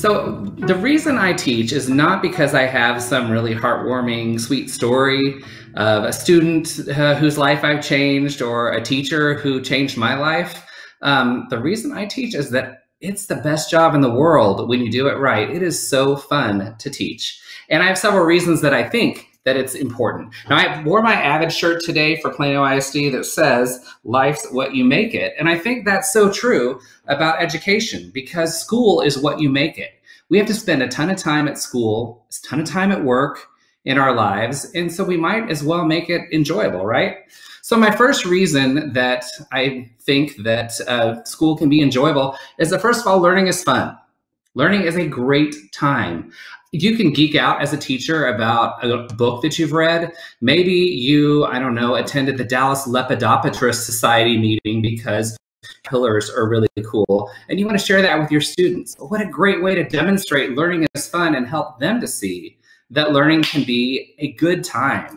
So the reason I teach is not because I have some really heartwarming, sweet story of a student whose life I've changed or a teacher who changed my life. The reason I teach is that it's the best job in the world when you do it right. It is so fun to teach. And I have several reasons that I think that it's important. Now, I wore my Avid shirt today for Plano ISD that says, "Life's what you make it." And I think that's so true about education, because school is what you make it. We have to spend a ton of time at school, a ton of time at work in our lives, and so we might as well make it enjoyable, right? So my first reason that I think that school can be enjoyable is that, first of all, learning is fun. Learning is a great time. You can geek out as a teacher about a book that you've read. Maybe you, I don't know, attended the Dallas Lepidopterist Society meeting because pillars are really cool, and you want to share that with your students. What a great way to demonstrate learning is fun and help them to see that learning can be a good time.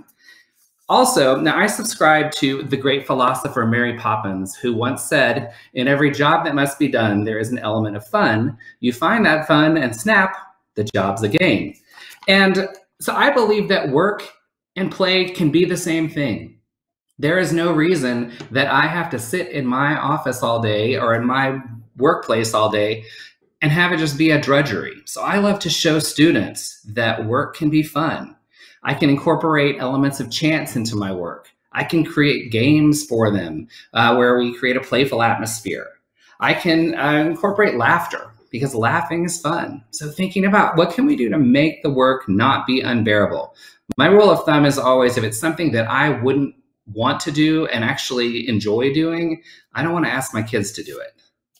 Also, now I subscribe to the great philosopher Mary Poppins, who once said, "In every job that must be done, there is an element of fun. You find that fun and snap, the job's a game." And so I believe that work and play can be the same thing. There is no reason that I have to sit in my office all day or in my workplace all day and have it just be a drudgery. So I love to show students that work can be fun. I can incorporate elements of chance into my work. I can create games for them where we create a playful atmosphere. I can incorporate laughter, because laughing is fun. So thinking about what can we do to make the work not be unbearable. My rule of thumb is always, if it's something that I wouldn't want to do and actually enjoy doing, I don't want to ask my kids to do it.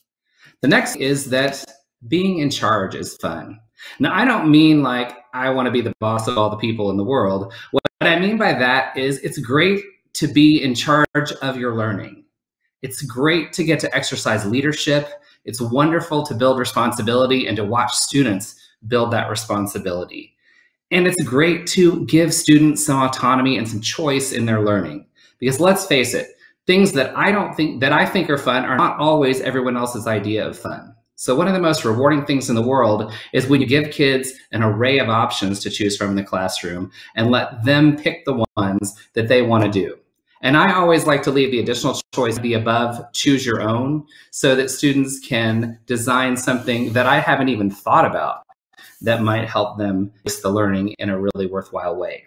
The next is that being in charge is fun. Now, I don't mean like I want to be the boss of all the people in the world. What I mean by that is it's great to be in charge of your learning. It's great to get to exercise leadership. It's wonderful to build responsibility and to watch students build that responsibility. And it's great to give students some autonomy and some choice in their learning. Because let's face it, things that I think are fun are not always everyone else's idea of fun. So one of the most rewarding things in the world is when you give kids an array of options to choose from in the classroom and let them pick the ones that they want to do. And I always like to leave the additional choice, the above, choose your own, so that students can design something that I haven't even thought about that might help them use the learning in a really worthwhile way.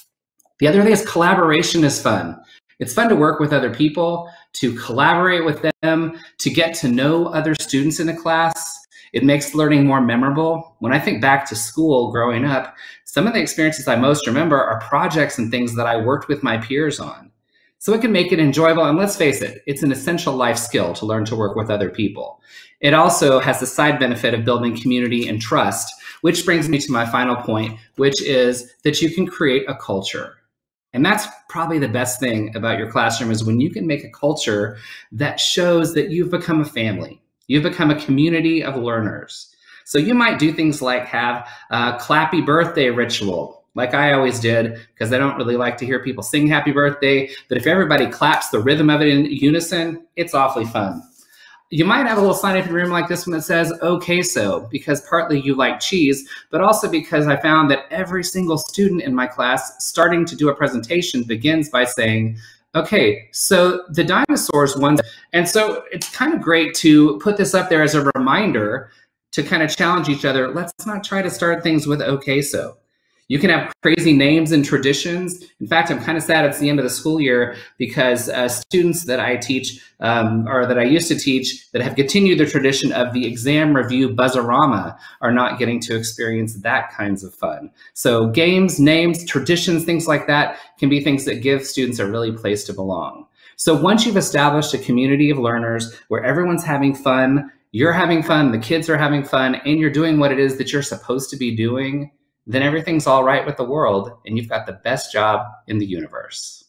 The other thing is collaboration is fun. It's fun to work with other people, to collaborate with them, to get to know other students in a class. It makes learning more memorable. When I think back to school growing up, some of the experiences I most remember are projects and things that I worked with my peers on. So it can make it enjoyable, and let's face it, it's an essential life skill to learn to work with other people. It also has the side benefit of building community and trust, which brings me to my final point, which is that you can create a culture. And that's probably the best thing about your classroom, is when you can make a culture that shows that you've become a family. You've become a community of learners. So you might do things like have a clappy birthday ritual, like I always did, because I don't really like to hear people sing happy birthday. But if everybody claps the rhythm of it in unison, it's awfully fun. You might have a little sign up in your room like this one that says, "Okay, so," because partly you like cheese, but also because I found that every single student in my class starting to do a presentation begins by saying, "Okay, so the dinosaurs once," and so it's kind of great to put this up there as a reminder to kind of challenge each other. Let's not try to start things with "Okay, so." You can have crazy names and traditions. In fact, I'm kind of sad it's the end of the school year, because students that I teach or that I used to teach that have continued the tradition of the exam review buzzerama are not getting to experience that kinds of fun. So games, names, traditions, things like that can be things that give students a really place to belong. So once you've established a community of learners where everyone's having fun, you're having fun, the kids are having fun, and you're doing what it is that you're supposed to be doing, then everything's all right with the world, and you've got the best job in the universe.